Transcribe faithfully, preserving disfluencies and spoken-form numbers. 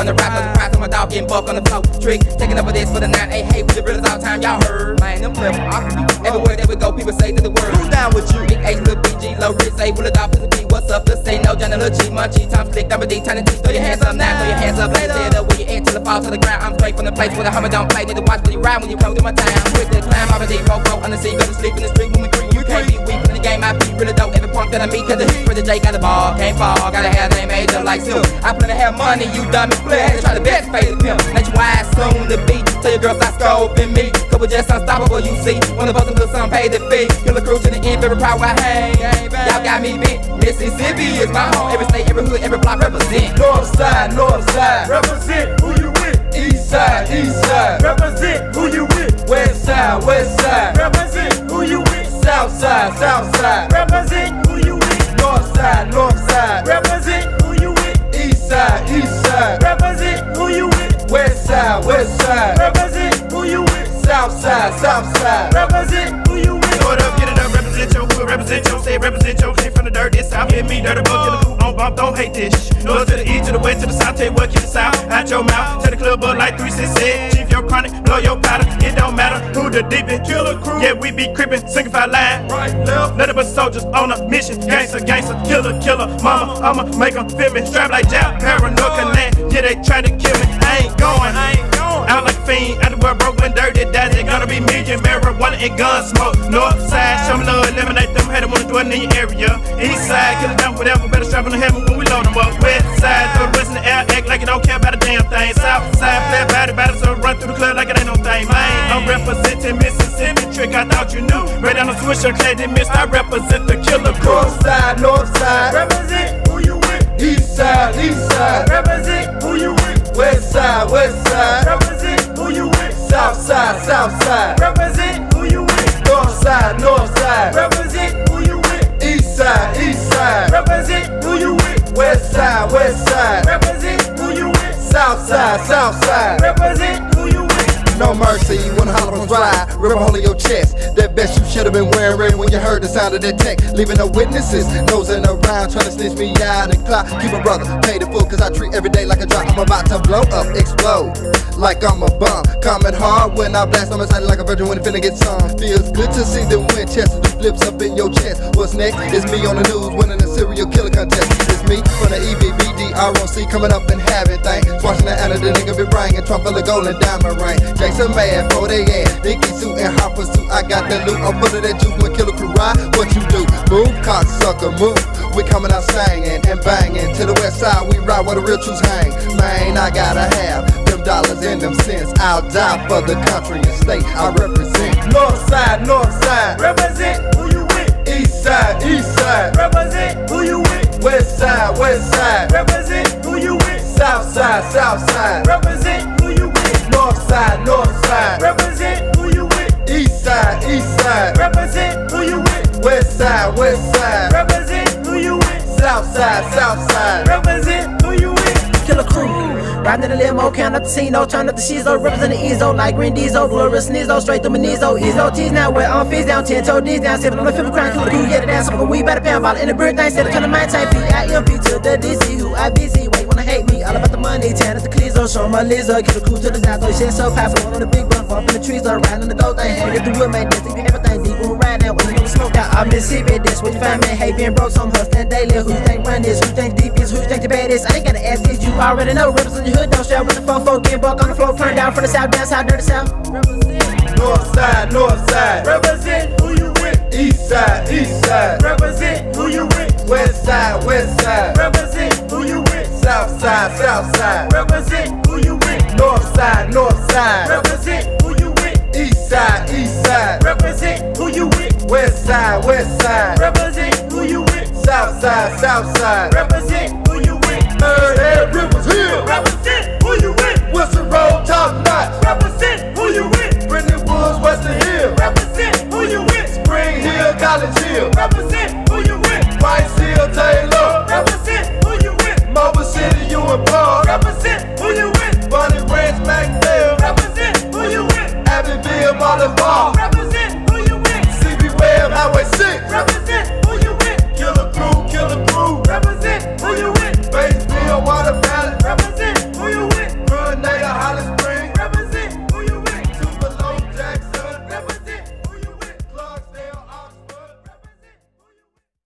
on the rap, no surprise, I'm a dog getting buck on the floor. Trick, taking over this for the nine, hey, hey, with the realest all time, y'all heard. Man, them clever, everywhere that we go, people say to the world. Who's down with you? Big H, Lil B G, Low Rich, A, Will it off, P, what's up, let's say no, Johnny, Lil G, Munchie, Tom Slick, Double D, Tiny T, throw your hands up now, throw your hands up, later, head up where you at till it fall to the ground. I'm straight from the place where the Hummer don't play, need to watch when you ride when you come through my town. Quick to climb, I'm a deep fofo, on the sea, better sleep in the street when we creep. You can't be weak in the game, I be really dope, every punk that I meet, cause the heat for the J got the ball, can't fall, gotta have they made up like Sue. I plan to have money, you dummy, play, had to try the best, pay the pimp, let you wise soon to beat, tell your girls I scope in me, couple just unstoppable, you see, one of us until some pay the fee, kill the crew to the end, every power I hang, y'all got me bent, Mississippi is my home, every state, every hood, every block represent. North side, north side, represent who you with. East side, east side, represent who you with. West side, west side, represent who you with. South side, south side, represent who you with. North side, north side, represent who you with. East side, east side, represent who you with. West side, west side, represent who you with. South side, south side, represent who you with. Throw it up, get it up, represent your hood, represent your state, represent your came from the dirt, this south, hit me, dirty bug, kill the cool on bump, don't hate this shit. North to the east, to the west, to the south, tell you what, keep the south, out your mouth, tell the club up like three six said, chief your chronic, blow your powder, it don't matter who the deepest, killer crew, yeah, we be creeping, single line, right, left, nothing but soldiers on a mission, gangster, gangster, killer, killer, mama, I'ma make them feel me, strap like Jap, paranoid, connect, yeah, they try to kill me, I ain't going, I ain't going, out like a fiend, out the world broke when dirty, that's it, gonna be million, marijuana and gun smoke, north side, show me love, eliminate them, had them wanna do it in your area, east side, kill it down, whatever, better strap on the heaven when we load them up, west side, throw the west in the air, act like you don't care about a damn thing, south side, play about it, battle, so run through the club like it ain't no thing, man, I'm representing Mississippi, trick, I thought you knew, right down the switch, okay, they missed, I represent the killer crew. North side, north side, represent who you with. East side, east side, represent who you with. West side, west side, represent who you with. South side, south side, represent who you with. North side, north side, represent who you with. East side, east side, represent who you with. West side, west side, represent who you with. South side, south side, represent who you with. No mercy, when Hollow's ride, rip a hole in your chest. That best you should've been wearing when you heard the sound of that tech. Leaving no witnesses, nosing around, trying to snitch me out and clock. Keep a brother, pay the fool, cause I treat every day like a drop. I'm about to blow up, explode, like I'm a bomb. Coming hard when I blast, I'm excited like a virgin when it finna get some. Feels good to see the Winchester, the flips up in your chest. What's next? It's me on the news, winning a serial killer contest. It's me from the E B B D R O C, coming up and having things. Watching the Anna, the nigga be bringing Trump full of gold and diamond ring. Jason mad for they ass, Dickie suit and hot pursuit. I got that loot, I'm full of that juice when killer crew ride. What you do? Move, cocksucker, move. We coming out singing and banging. To the west side, we ride where the real truths hang. Man, I gotta have them dollars and them cents. I'll die for the country and state I represent. North side, north side, represent who you with. East side, east side, represent who you with. West side, west side, represent who you with. South side, south side, represent who you with. North side, north side, represent who you with. East side, east side, represent who you with. West side, west side, represent who you with. South side, south side, represent who you with. Killer crew, riding in the limo, count up the Cino, turn up the Shizo, represent the Ezo, like Green Diesel, glorious Sneezo, straight through my Nizo, Ezo, T's now where I'm face down, ten toe D's down, sipping on the fifth crown, killer crew, yeah, the dance, smoking weed, better pound ball in the bird thing, instead of turning my time, P I M P to the D C, who I B C, wait, wanna hate me, all about the money, ten at the Cleezo, show my Lizzo, killer crew to the down, so shit so powerful, one on the big bump, up in the trees, riding on the gold thing, hey, get the wood, man, this, everything deep, when we ride now, when you gonna smoke out, I'm Mississippi, this, what you find, man, hey, being broke, so I'm hustling daily, who you think run this, who you think deep is, who you think the baddest, I ain't gotta ask it, you already know, represent your hood, don't shout with the fofo, getting buck on the floor, turn down from the south, down south, dirty south, represent. North side, north side, represent who you with. East side, east side, represent who you with. West side, west side, represent who you with. South side, south side, represent who you with. North side, north side, represent who you with. East side, east side, represent who you with. West side, west side, represent who you with. South side, south side, represent who you with. Third Head Rivers Hill, represent who you with. Wilson Road, top notch, represent who you with. Brittany Woods, Western Hill, represent who you with. Spring Hill, College Hill, represent who you with. Rice Hill, Taylor, represent who you with. Mobile City, you and Paul, represent